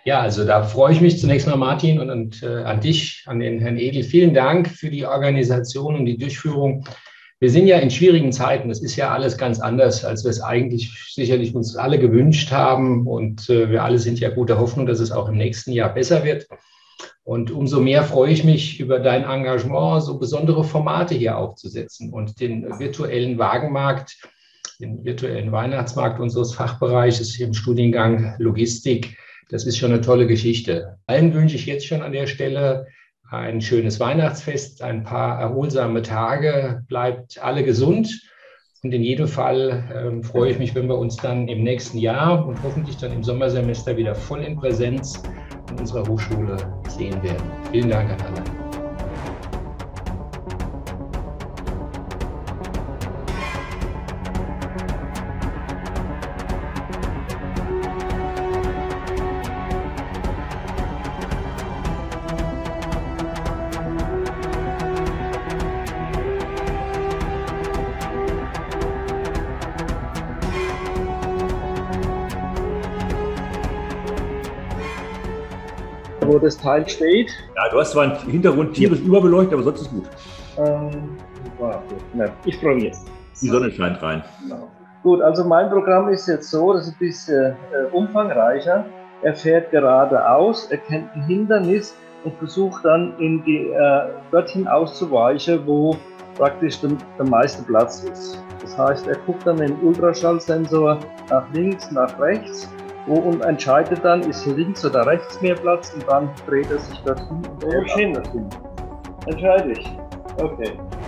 Ja, also da freue ich mich zunächst mal, Martin, und an dich, an den Herrn Edel. Vielen Dank für die Organisation und die Durchführung. Wir sind ja in schwierigen Zeiten. Es ist ja alles ganz anders, als wir es eigentlich sicherlich uns alle gewünscht haben. Und wir alle sind ja guter Hoffnung, dass es auch im nächsten Jahr besser wird. Und umso mehr freue ich mich über dein Engagement, so besondere Formate hier aufzusetzen und den virtuellen Wagenmarkt, den virtuellen Weihnachtsmarkt unseres Fachbereiches hier im Studiengang Logistik. Das ist schon eine tolle Geschichte. Allen wünsche ich jetzt schon an der Stelle ein schönes Weihnachtsfest, ein paar erholsame Tage. Bleibt alle gesund. Und in jedem Fall freue ich mich, wenn wir uns dann im nächsten Jahr und hoffentlich dann im Sommersemester wieder voll in Präsenz in unserer Hochschule sehen werden. Vielen Dank an alle. Wo das Teil steht. Ja, du hast zwar einen Hintergrund tierisch überbeleuchtet, aber sonst ist gut. Ich probiere es. Die Sonne scheint rein. Genau. Gut, also mein Programm ist jetzt so, das ist ein bisschen umfangreicher. Er fährt geradeaus, erkennt ein Hindernis und versucht dann dorthin auszuweichen, wo praktisch der meiste Platz ist. Das heißt, er guckt dann mit dem Ultraschallsensor nach links, nach rechts und entscheidet dann, ist links oder rechts mehr Platz und dann dreht er sich dorthin und dreht hin. Entscheide ich. Okay.